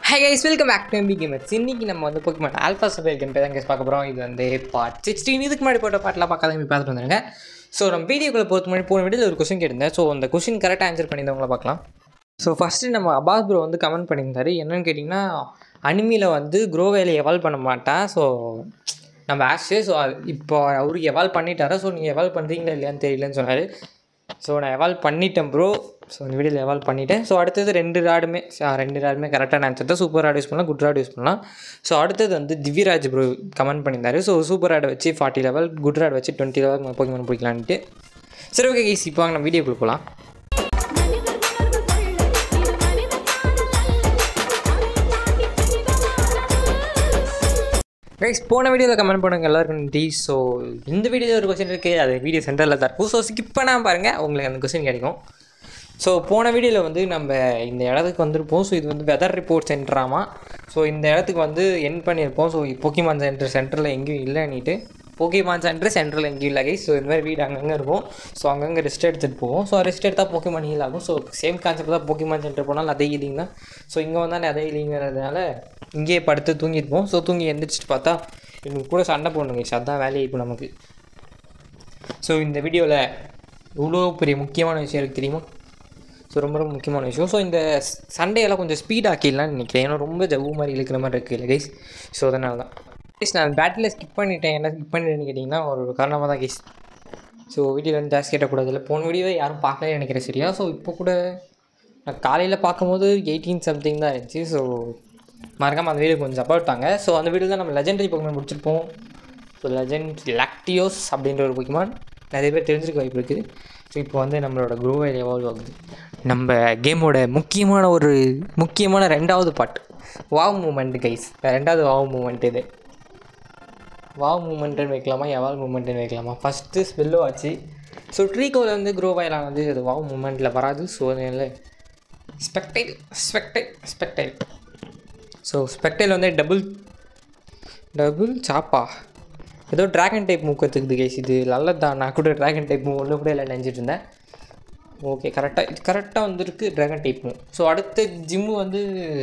Hi guys, welcome back to MB Gamers. இன்னைக்கு நம்ம வந்து Pokemon Alpha Sapphire gameplay தான் guys பார்க்க போறோம். இது வந்து part 16. இதுக்கு முன்னாடி போட்ட பார்ட்லாம் பார்க்காதவங்க பார்த்துட்டு வந்துருங்க. ஸோ நம்ம வீடியோக்குள்ள பொறுத்த முன்னாடி போன வீடியோவில் ஒரு கொஸ்டின் கேட்டிருந்தேன். ஸோ அந்த கொஸ்டின் கரெக்டாக ஆன்சர் பண்ணியிருந்தவங்கள பார்க்கலாம். ஸோ ஃபஸ்ட்டு நம்ம அபாஸ் ப்ரோ வந்து கமெண்ட் பண்ணியிருந்தாரு. என்னென்னு கேட்டிங்கன்னா, அனிமியில் வந்து க்ரோவேலை எவால்வ் பண்ண மாட்டேன். ஸோ நம்ம ஆஷு ஸோ இப்போ அவருக்கு எவால்வ் பண்ணிட்டாரா, ஸோ நீங்கள் எவால்வ் பண்ணுறீங்களா இல்லையான்னு தெரியலன்னு சொன்னார். ஸோ நான் எவால்வ் பண்ணிட்டேன் ப்ரோ. ஸோ இந்த வீடியோவில் எவால்வ் பண்ணிவிட்டேன். ஸோ அடுத்தது ரெண்டு ராடுமே கரெக்டான ஆன்சர் தான். சூப்பர் ராட் யூஸ் பண்ணலாம், குட் ராட் யூஸ் பண்ணலாம். ஸோ அடுத்தது வந்து திவ்யராஜ் ப்ரோ கமெண்ட் பண்ணியிருந்தாரு. ஸோ சூப்பர் ராடை வச்சு 40 லெவல், குட் ராட் வச்சு 20 லெவல் போக்கிமான் பிடிக்கலான்ட்டு. சரி ஓகே கைஸ், இப்போ நம்ம வீடியோக்குள்ள போகலாம். கைஸ் போன வீடியோவில் கமெண்ட் பண்ணுங்க எல்லாருக்கும் நன்றி. ஸோ இந்த வீடியோவில் ஒரு கொஸ்டின் இருக்குது, அது வீடியோ சென்டரில் தான் இருக்கும். ஸோ ஸ்கிப் பண்ணாமல் பாருங்கள், உங்களுக்கு அந்த கொஸ்டின் கிடைக்கும். ஸோ போன வீடியோவில் வந்து நம்ம இந்த இடத்துக்கு வந்திருப்போம். ஸோ இது வந்து வெதர் ரிப்போர்ட் சென்டராமா. ஸோ இந்த இடத்துக்கு வந்து என் பண்ணியிருப்போம். ஸோ போக்கிமான் சென்டரில் எங்கேயும் இல்லைன்னிட்டு, போக்கிமான் சென்டரில் எங்கேயும் இல்லை கைஸ். ஸோ இந்த மாதிரி வீடு அங்கங்கே இருக்கும். ஸோ அங்கங்கே ரெஸ்ட் எடுத்துகிட்டு போவோம். ஸோ ரெஸ்ட் எடுத்தால் போக்கிமான் ஹீல் ஆகும். ஸோ சேம் கான்செப்ட் தான், போக்கிமான் சென்டர் போனாலும் அதே ஹீலிங் தான். ஸோ இங்கே வந்தாலும் அதே ஹீலிங்கிறதுனால இங்கேயே படுத்து தூங்கியிருப்போம். ஸோ தூங்கி எந்திரிச்சிட்டு பார்த்தா இவங்க கூட சண்டை போடணும் கைஸ், அதுதான் வேலையை இப்போ நமக்கு. ஸோ இந்த வீடியோவில் இவ்வளோ பெரிய முக்கியமான விஷயம் இருக்குது தெரியுமா? ஸோ ரொம்ப ரொம்ப முக்கியமான விஷயம். ஸோ இந்த சண்டையெல்லாம் கொஞ்சம் ஸ்பீட் ஆக்கிடலான்னு நினைக்கிறேன். ஏன்னா ரொம்ப ஜவ்வு மாதிரி இழுக்கிற மாதிரி இருக்குது இல்லை கைஸ். ஸோ அதனால தான் கைஸ் நான் பேட்டில் ஸ்கிப் பண்ணிட்டேன். என்ன ஸ்கிப் பண்ணிட்டேன்னு கேட்டிங்கன்னா ஒரு காரணமாக தான் கைஸ். ஸோ வீடியோவில் வந்து ஜாஸ்தி கேட்டக்கூடாது இல்லை, போன வீடியோவை யாரும் பார்க்கலன்னு நினைக்கிறேன் சரியா. ஸோ இப்போ கூட நான் காலையில் பார்க்கும்போது 18 சம்திங் தான் இருந்துச்சு. ஸோ மறக்காமல் அந்த வீடியோ கொஞ்சம் சப்போர்ட் தாங்க. ஸோ அந்த வீடியோ தான் நம்ம லெஜெண்டரி போக்கிமான் முடிச்சிருப்போம். ஸோ லெஜெண்ட் லாக்டியோஸ் அப்படின்ற ஒரு போக்கிமான் நிறைய பேர் தெரிஞ்சிருக்க வாய்ப்பு இருக்குது. ஸோ இப்போ வந்து நம்மளோட க்ரோவேல் எவால்வ் ஆகுது. நம்ம கேமோட முக்கியமான ரெண்டாவது பாட்டு வாவ் மூமெண்ட் கைஸ். ரெண்டாவது வாவ் மூமெண்ட். இது வாவ் மூமெண்ட்டுன்னு வைக்கலாமா, எவால்வ் மூமெண்ட்டுன்னு வைக்கலாமா? ஃபஸ்ட்டு ஸ்பெல்லோ ஆச்சு. ஸோ ட்ரீகோவில் வந்து க்ரோவேலாம் வந்து அது வாவ் மூமெண்ட்டில் வராது. ஸோ அதனால ஸ்பெக்டைல். ஸோ ஸ்பெக்டைல் வந்து டபுள் சாப்பா ஏதோ ட்ராகன் டைப் மூக்கு எடுத்துக்குது கைஸ். இது நல்லது தான். நான் கூட ட்ராகன் டைப் மூ ஒன்று கூட இல்லை நினச்சிட்டு இருந்தேன். ஓகே, கரெக்டாக வந்துருக்கு ட்ராகன் டைப் மூ. ஸோ அடுத்த ஜிம்மு வந்து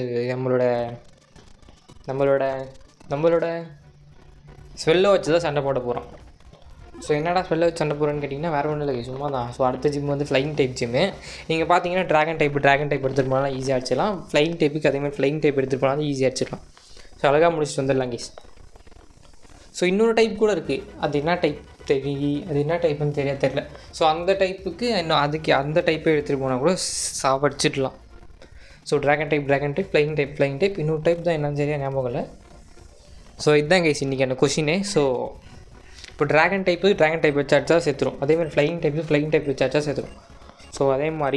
நம்மளோட ஸ்வெல்லை வச்சு தான் சண்டை போட போகிறோம். ஸோ என்னடா ஸ்வெல்லை வச்சு சண்டை போகிறோன்னு கேட்டிங்கன்னா வேறு ஒன்றும் இல்லை சும்மா தான். ஸோ அடுத்த ஜிம் வந்து ஃப்ளைங் டைப் ஜிம்மு. நீங்கள் பார்த்தீங்கன்னா ட்ராகன் டைப் எடுத்துகிட்டு போனாலும் ஈஸியாக அடிச்சிடலாம். ஃப்ளைங் டைப்புக்கு அதேமாதிரி ஃப்ளைங் டைப் எடுத்துகிட்டு போனாலும் ஈஸியாக அடிச்சிடலாம். ஸோ அழகாக முடிச்சுட்டு வந்துடலாம் கைஸ். ஸோ இன்னொரு டைப் கூட இருக்குது, அது என்ன டைப்புன்னு தெரியல. ஸோ அந்த டைப்புக்கு இன்னும் அந்த டைப்பை எடுத்துகிட்டு போனால் கூட சாவடிச்சிடலாம். So dragon type flying type இன்னொரு டைப் தான் என்னன்னு சரியாக ஞாபகம் இல்லை. ஸோ இதுதான் கைஸ் இன்றைக்கி அந்த கொஷினே. ஸோ இப்போ ட்ராகன் டைப் வச்சு அடிச்சா சேர்த்துரும். அதேமாதிரி ஃப்ளைங் டைப் வச்சு அடிச்சா சேர்த்துரும். ஸோ அதே மாதிரி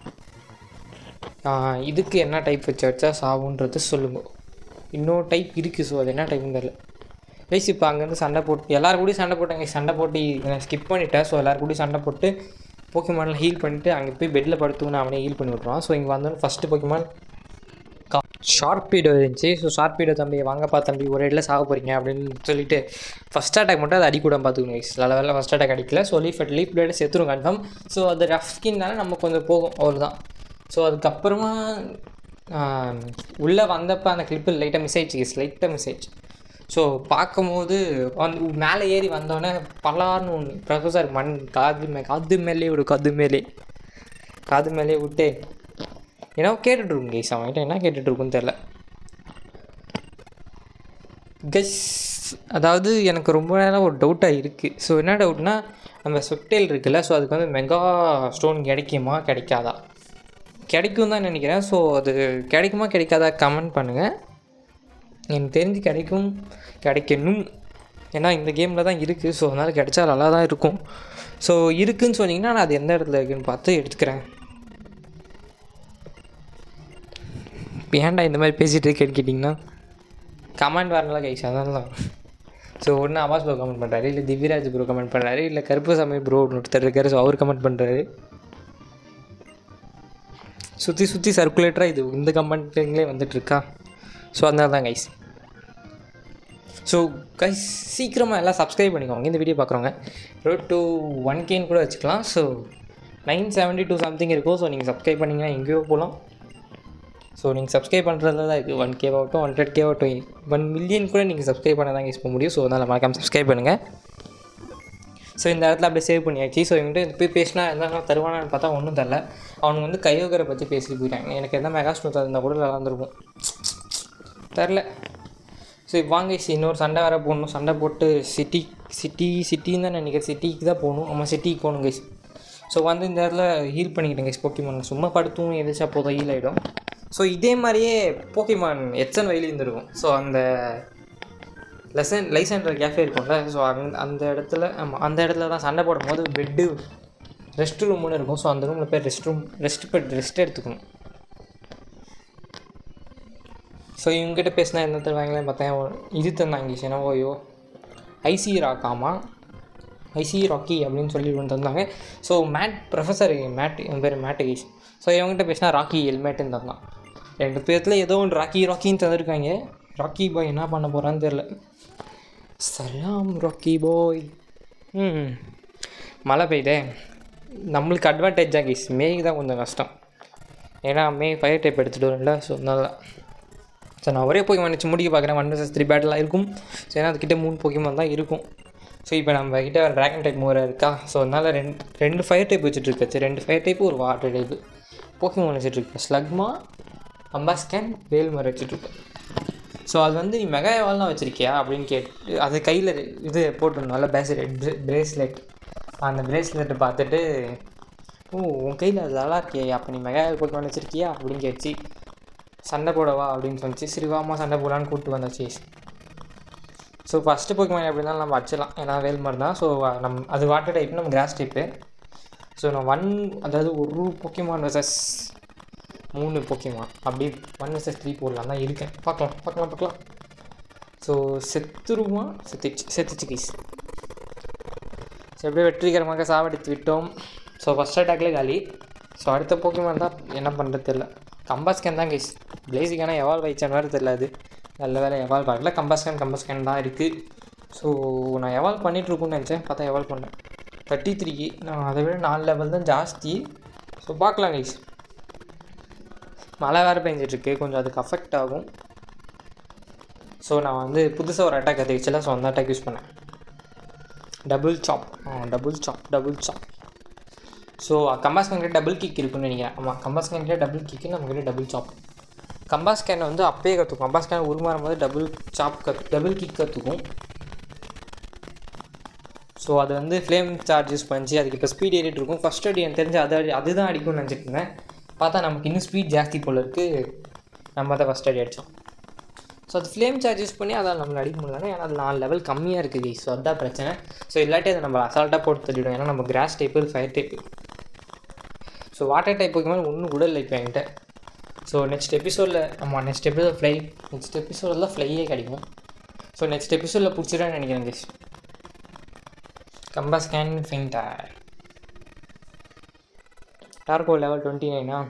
இதுக்கு என்ன டைப் வச்சு அடிச்சா சாவுன்றது சொல்லுங்க. இன்னொரு டைப் இருக்குது. ஸோ அது என்ன டைப்புன்னு தெரியல கைஸ். இப்போ அங்கேருந்து சண்டை போட்டு எல்லோரும் கூடயும் சண்டை போட்டு நான் ஸ்கிப் பண்ணிட்டேன். ஸோ எல்லோரும் கூடயும் சண்டை போட்டு போக்கிமானில் ஹீல் பண்ணிவிட்டு அங்கே போய் பெட்டில் படுத்துன்னு அவனே ஹீல் பண்ணி விட்ருவான். ஸோ இங்கே வந்தோன்னு ஃபஸ்ட்டு போக்கிமான் ஷார்ப்பீடோ இருந்துச்சு. ஸோ ஷார்ப்பீடோ தம்பி வாங்கப்பா தம்பி, ஒரு இடத்துல சாக போகிறீங்க அப்படின்னு சொல்லிட்டு ஃபஸ்ட் அட்டாக் மட்டும் அது அடிக்கூட பார்த்துக்கணும் கைஸ். நல்ல ஃபஸ்ட் அட்டாக் அடிக்கல. ஸோ லீஃப் பிளேடு செத்துரும் கன்ஃபார்ம். ஸோ அது ரஃப் ஸ்கின்னால நம்ம கொஞ்சம் போகும் அவ்வளோதான். ஸோ அதுக்கப்புறமா உள்ளே வந்தப்போ அந்த கிளிப்பு லைட்டாக மிஸ் ஆயிடுச்சு. ஸோ பார்க்கும்போது வந்து மேலே ஏறி வந்தோடனே பலார்னு ஒன்று ப்ரொஃபஸர் மண் காது மேலே விட்டு ஏன்னா கேட்டுட்ருக்கும் கைஸ். அவன்கிட்ட என்ன கேட்டுட்ருக்குன்னு தெரில கைஸ். அதாவது எனக்கு ரொம்ப நேரம் ஒரு டவுட்டாக இருக்குது. ஸோ என்ன டவுட்னா, நம்ம ஸ்பெக்டைல் இருக்குல்ல, ஸோ அதுக்கு வந்து மெகா ஸ்டோன் கிடைக்காதா? கிடைக்கும் தான் நினைக்கிறேன். ஸோ அது கிடைக்காதா கமெண்ட் பண்ணுங்கள். எனக்கு தெரிஞ்சு கிடைக்கணும். ஏன்னா இந்த கேமில் தான் இருக்குது. ஸோ அதனால் கிடைச்சா நல்லா தான் இருக்கும். ஸோ இருக்குதுன்னு சொன்னீங்கன்னா நான் அது எந்த இடத்துல இருக்குதுன்னு பார்த்து எடுத்துக்கிறேன். ஏன்டா இந்த மாதிரி பேசிகிட்டு கேட்டிங்கன்னா கமெண்ட் வரலாம் கைஸ், அதனால தான். ஸோ ஒன்று அபாஸ் ப்ரோ கமெண்ட் பண்ணுறாரு, இல்லை திவ்யராஜ் ப்ரோ கமெண்ட் பண்ணுறாரு, இல்லை கருப்புசாமி ப்ரோ ஒருத்தர் இருக்காரு. ஸோ அவர் கமெண்ட் பண்ணுறாரு. சுற்றி சர்க்குலேட்டராக இந்த கமெண்ட்டுங்களே வந்துட்டுருக்கா. ஸோ அதனால தான் கைஸ். ஸோ கைஸ் சீக்கிரமாக எல்லாம் சப்ஸ்கிரைப் பண்ணிக்கோங்க. இந்த வீடியோ பார்க்குறவங்க ரோட் டு 1Kன்னு கூட வச்சுக்கலாம். ஸோ 972 சம்திங் இருக்கும். ஸோ நீங்கள் சப்ஸ்கிரைப் பண்ணிங்கன்னா எங்கேயோ போகலாம். ஸோ நீங்கள் சப்ஸ்கிரைப் பண்ணுறதுல தான் இருக்குது 1K ஆகட்டும் 100K ஆகட்டும் 1 மில்லியன் கூட நீங்கள் சப்ஸ்கிரைப் பண்ண தான் யூஸ் பண்ண முடியும். ஸோ அதனால் மறக்காமல் சப்ஸ்கிரைப் பண்ணுங்கள். ஸோ இந்த இடத்துல அப்படியே சேவ் பண்ணியாச்சு. ஸோ இவங்ககிட்ட போய் பேசினா எதனா தருவானான்னு பார்த்தா ஒன்றும் தரல. அவனுக்கு வந்து கையோகரை பற்றி பேசிட்டு போயிட்டாங்க. எனக்கு எதனா மெகாஸ்னோ தந்தால் கூட விளாண்டுருக்கும், தெரில. ஸோ வாங்க இன்னொரு சண்டை வேறு போடணும். சண்டை போட்டு சிட்டின்னு தான் நினைக்கிறேன். சிட்டிக்கு தான் போகணும். ஆமாம், சிட்டிக்கு போகணும் கைஸ். ஸோ வந்து இந்த இடத்துல ஹீல் பண்ணிக்கிட்டேன் கைஸ். போக்கிமான் சும்மா படுத்தும் எதாச்சும் போதும் ஹீல் ஆகிடும். ஸோ இதே மாதிரியே போக்கிமான் எச்சன் வயலில் இருந்துருக்கும். ஸோ அந்த லைசன்ற கேஃபே இருக்கும்ல, ஸோ அந்த இடத்துல ஆமாம் அந்த இடத்துல தான் சண்டை போடும்போது பெட்டு ரெஸ்ட் ரூம்னு இருக்கும். ஸோ அந்த ரூமில் போய் ரெஸ்ட் எடுத்துக்கணும். ஸோ இவங்ககிட்ட பேசினா என்ன தருவாங்களேன்னு பார்த்தேன். இது தந்தாங்க செனவோயோ ஐசி ராக்காமா ஐசி ராக்கி அப்படின்னு சொல்லி ஒன்று தந்தாங்க. ஸோ ப்ரொஃபஸர் என் பேர் மேட்டகீஷ். ஸோ இவங்ககிட்ட பேசினா ராக்கி ஹெல்மெட்டுன்னு தந்தான். 2 பேர்த்தில் ஏதோ ஒன்று ராக்கின்னு தந்துருக்காங்க. ராக்கி பாய் என்ன பண்ண போகிறான்னு தெரில. சலாம் ராக்கி பாய். மழை பெய்யுதே, நம்மளுக்கு அட்வான்டேஜ் தான் கைஸ். மேய்க்கு தான் கொஞ்சம் கஷ்டம், ஏன்னா ஃபயர் டைப் எடுத்துகிட்டு வரல. ஸோ அதனால ஸோ நான் ஒரே போக்கிமான் வச்சு முடிக்க பார்க்குறேன். 1 vs 3 பேட்டெலாம் இருக்கும். ஸோ ஏன்னா அதுக்கிட்ட 3 போக்கிமான் தான் இருக்கும். ஸோ இப்போ நம்ம கிட்டே ட்ராகன் டைப் மூவராக இருக்கா. ஸோ அதனால் ரெண்டு ஃபயர் டைப் வச்சுட்ருக்காச்சு. 2 ஃபயர் டைப்பு ஒரு வாட்டர் டைப்பு போக்கிமான் வச்சுட்ருக்கேன். ஸ்லக்மா அம்பாஸ்கன் வேல்மர் வச்சுட்ருக்கேன். ஸோ அது வந்து நீ மெகா எவால்லாம் வச்சுருக்கியா அப்படின்னு கேட்டு அது கையில் இது போட்டுருந்தோம், நல்ல பிரேஸ்லெட். அந்த பிரேஸ்லெட்டை பார்த்துட்டு உன் கையில் அது நல்லா இருக்கே, அப்போ நீ மெகா எவால் போக்கிமான் வச்சுருக்கியா அப்படின்னு கேட்டுச்சு. சண்டை போடவா அப்படின்னு சொன்னிச்சு. சிறுவாமா சண்டை போடலான்னு கூப்பிட்டு வந்தாச்சு. ஸோ ஃபஸ்ட்டு போக்கிமான் எப்படி இருந்தாலும் நம்ம அடிச்சிடலாம், ஏன்னா வேல்மர் தான். ஸோ அது வாட்டர் டைப்பு, நம்ம கிராஸ் டைப்பு. ஸோ நான் அதாவது ஒரு போக்கிமான் வர்சஸ் 3 போக்கிமான் அப்படி 1 vs 3 போடலாம் தான் இருக்கேன். பார்க்கலாம். So செத்துச்சு guys. ஸோ எப்படியே வெற்றிகரமாக சாவடித்து விட்டோம். ஸோ ஃபஸ்ட் அட்டாக்லேயே காலி. ஸோ அடுத்த போக்கிமான் தான் என்ன பண்ணுறது தெரில. கம்பாஸ்கன் தான் கைஸ். பிளேசிக்கான எவால்வ் ஆயிடுச்சான்னு வேறு தெரில. அது நல்ல வேலை எவால்வ் ஆகல. கம்பாஸ்கன் தான் இருக்குது. ஸோ நான் எவால்வ் பண்ணிகிட்ருக்குன்னு நினச்சேன், பார்த்தா எவால்வ் பண்ணேன் 33. நான் அதை விட 4 லெவல் தான் ஜாஸ்தி. ஸோ பார்க்கலாம் கைஸ். மழை வேறு பெஞ்சிட்ருக்கு, கொஞ்சம் அதுக்கு அஃபெக்ட் ஆகும். ஸோ நான் வந்து புதுசாக ஒரு அட்டாக் கற்றுக்கிச்சல. ஸோ அந்த அட்டாக் யூஸ் பண்ணேன். Double chop. ஸோ கம்பாஸ்கன்கிட்ட டபுள் கிக் இருக்குன்னு நினைக்கிறேன். ஆமாம், கம்பாஸ்கன்கிட்ட டபுள் கிக்கு, நம்மக்கிட்ட டபுள் சாப். கம்பாஸ்கன் வந்து அப்பயே கற்றுக்கும். கம்பாஸ்கன் உருமாறும் போது டபுள் கிக் கற்றுக்கும். ஸோ அது வந்து ஃப்ளேம் சார்ஜ் யூஸ் பண்ணிச்சு. அதுக்கு இப்போ ஸ்பீட் ஏறிட்டு இருக்கும். ஃபஸ்ட் அடி எனக்கு தெரிஞ்சு அதுதான் அடிக்கும்னு நினச்சிட்டு இருந்தேன். பார்த்தா நமக்கு இன்னும் ஸ்பீட் ஜாஸ்தி போல் இருக்குது. நம்ம அதை ஃபஸ்ட் அடி அடித்தோம். ஸோ அது ஃப்ளேம் சார்ஜ் யூஸ் பண்ணி அதான் நம்மளை அடிக்க முடியலன்னா, ஏன்னா அது 4 லெவல் கம்மியாக இருக்குது. ஸோ அதுதான் பிரச்சனை. ஸோ இல்லாட்டி அதை நம்ம அசால்ட்டாக போட்டு தள்ளிவிடும், ஏன்னா நம்ம grass type fire type. So water type போக்கும்போது ஒன்றும் கூட இல்லை இப்போ என்கிட்ட. ஸோ நெக்ஸ்ட் எபிசோடில் ஃப்ளையே கிடைக்கும். ஸோ நெக்ஸ்ட் எபிசோடில் பிடிச்சிடான்னு நினைக்கிறேன் கைஸ். கம்பாஸ்கன் ஃபெயிண்டர் டார்கோ லெவல் 29.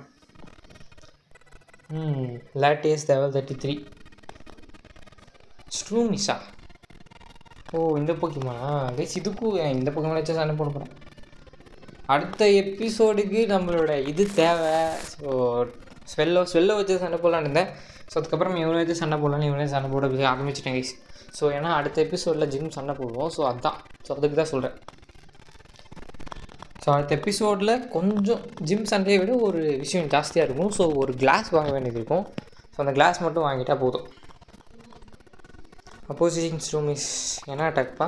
Latias level 33. ஸ்ட்ரூமிஷா. இந்த போக்கிமானா கைஸ். இதுக்கும் இந்த போக்கிமான் வச்சு சண்டை போட போகிறேன். அடுத்த எபிசோடுக்கு நம்மளோட இது தேவை. ஸோ ஸ்வெல்லை வச்சு சண்டை போடலான்னு இருந்தேன். ஸோ அதுக்கப்புறம் இவனை வச்சு சண்டை போடலான்னு இவனே சண்டை போட ஆரம்பிச்சிட்டேன் கைஸ். ஸோ ஏன்னா அடுத்த எபிசோடில் ஜிம் சண்டை போடுவோம். ஸோ அதுக்கு தான் சொல்கிறேன். ஸோ அடுத்த எபிசோடில் கொஞ்சம் ஜிம் சண்டையை விட ஒரு விஷயம் ஜாஸ்தியாக இருக்கும். ஸோ ஒரு கிளாஸ் வாங்க வேண்டியது இருக்கும். ஸோ அந்த கிளாஸ் மட்டும் வாங்கிட்டால் போதும். அப்போசிஷன் ஸ்ட்ரூமிஸ் என்ன அட்டாக்ப்பா?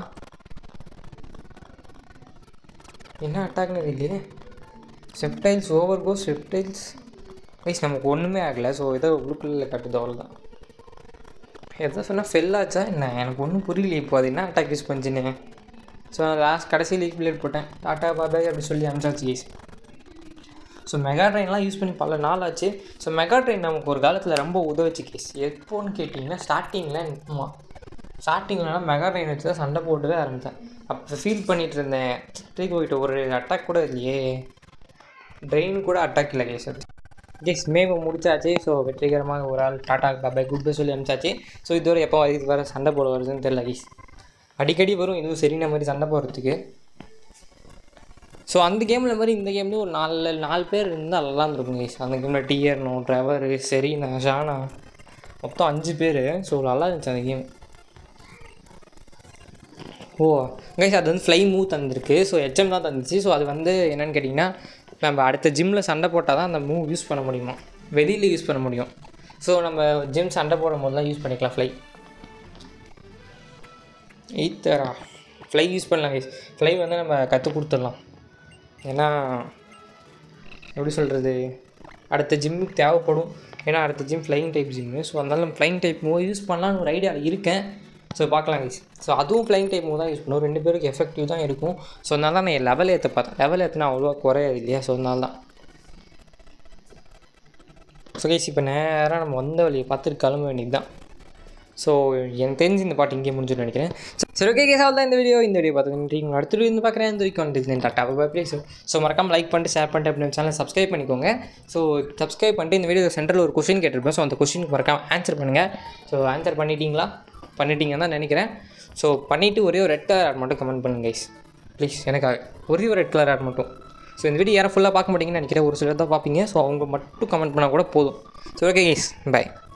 என்ன அட்டாக்னு இல்லையே. செப்டைல்ஸ் ஓவர்கோஸ் செப்டைல்ஸ் கைஸ். நமக்கு ஒன்றுமே ஆகலை. ஸோ ஏதோ உள்ளுக்குள்ளே காட்டுது, அவ்வளோதான். எதோ சொன்னால் ஃபெல்லாச்சா என்ன, எனக்கு ஒன்றும் புரியல. இப்போ அது என்ன அட்டாக் யூஸ் பண்ணிச்சுன்னு. ஸோ நான் கடைசி லீக் பிளேட் போட்டேன். டாட்டா பாபாய் அப்படி சொல்லி அனுப்பிச்சாச்சு கைஸ். ஸோ மெகா ட்ரெயின்லாம் யூஸ் பண்ணி பல நாள் ஆச்சு. ஸோ மெகா ட்ரெயின் நமக்கு ஒரு காலத்தில் ரொம்ப உதவுச்சு கேஸ். எப்போன்னு கேட்டிங்கன்னா ஸ்டார்டிங்லலாம் மெகா ட்ரெயின் வச்சு தான் சண்டை போட்டுவே ஆரம்பித்தேன். அப்போ ஃபீல் பண்ணிகிட்டு இருந்தேன், போயிட்டு ஒரு அட்டாக் கூட இல்லையே, ட்ரெயின் கூட அட்டாக் இல்லை கேஸ். கேஸ் மேவை முடிச்சாச்சு. ஸோ வெற்றிகரமாக ஒரு ஆள் டாட்டா பாபாய் குட் பை சொல்லி அனுப்பிச்சாச்சு. ஸோ இதுவரை எப்போ இது வர சண்டை போட வருதுன்னு தெரியல கேஸ். அடிக்கடி வரும் இதுவும் சரியான மாதிரி சண்டை போடுறதுக்கு. ஸோ அந்த கேமில் மாதிரி இந்த கேம்லேயும் ஒரு 4 பேர் இருந்தால் நல்லா இருந்திருக்கும் கைஸ். அந்த கேமில் டிஆர்னோ, ட்ரெவர், செரீனா, ஷானா, மொத்தம் 5 பேர். ஸோ நல்லா இருந்துச்சு அந்த கேம். ஓ கைஸ், அது வந்து ஃப்ளை மூவ் தந்துருக்கு. ஸோ ஹெச்எம் தான் தந்துச்சு. ஸோ அது வந்து என்னென்னு கேட்டிங்கன்னா, நம்ம அடுத்த ஜிம்மில் சண்டை போட்டால் தான் அந்த மூவ் யூஸ் பண்ண முடியுமா, வெளியில் யூஸ் பண்ண முடியும். ஸோ நம்ம ஜிம் சண்டை போடும் போது தான் யூஸ் பண்ணிக்கலாம் ஃப்ளை. ஈத்தரா ஃப்ளை யூஸ் பண்ணலாம் கைஸ். ஃப்ளை வந்து நம்ம கற்றுக் கொடுத்துடலாம். ஏன்னா எப்படி சொல்கிறது, அடுத்த ஜிம்முக்கு தேவைப்படும். ஏன்னா அடுத்த gym flying type gym. So அதனால நம்ம ஃப்ளைங் டைப் மூவ் யூஸ் பண்ணலான்னு ஒரு ஐடியா இருக்கேன். ஸோ பார்க்கலாம் கைஸ். ஸோ அதுவும் ஃப்ளைங் டைப் மூவ் தான் யூஸ் பண்ணுவோம். 2 பேருக்கு எஃபெக்டிவ் தான் இருக்கும். ஸோ அதனால தான் நான் லெவல் ஏற்ற பார்த்தேன். லெவல் ஏற்றினா அவ்வளோவா குறையாது இல்லையா. ஸோ அதனால தான். ஸோ கைஸ், இப்போ நேராக நம்ம வந்த வழியை பார்த்துட்டு கிளம்ப வேண்டியது தான். ஸோ எனக்கு தெரிஞ்சு இந்த பாட்டு இங்கே முடிஞ்சுன்னு நினைக்கிறேன். சரி ஓகே கேஸ், தான் இந்த வீடியோ பார்த்துக்கிட்டு அடுத்த வீடியோ வந்து பார்க்குறேன். இந்த வரைக்கும் டாட்டா பை பை. ஸோ மறக்காம லைக் பண்ணிட்டு ஷேர் பண்ணிட்டு அப்படின்னு சேனல் சப்ஸ்கிரைப் பண்ணிக்கோங்க. ஸோ சப்ஸ்கிரைப் பண்ணிட்டு இந்த வீடியோ சென்டரில் ஒரு கொஸ்டின் கேட்டிருப்பேன். ஸோ அந்த கொஸ்டினுக்கு மறக்காம ஆன்சர் பண்ணுங்கள். ஸோ ஆன்சர் பண்ணிட்டீங்கன்னு தான் நினைக்கிறேன். ஸோ பண்ணிவிட்டு ஒரே ஒரு ரெட் கலர் ஆட் மட்டும் கமெண்ட் பண்ணுங்க கைஸ் ப்ளீஸ், எனக்காக ஒரே ஒரு ரெட் கலர் ஆட் மட்டும். ஸோ இந்த வீடியோ யாரும் ஃபுல்லாக பார்க்க மாட்டீங்கன்னு நினைக்கிறேன். ஒரு சிலர் தான் பார்ப்பீங்க. ஸோ அவங்க மட்டும் கமெண்ட் பண்ணால் கூட போதும். So okay guys, by.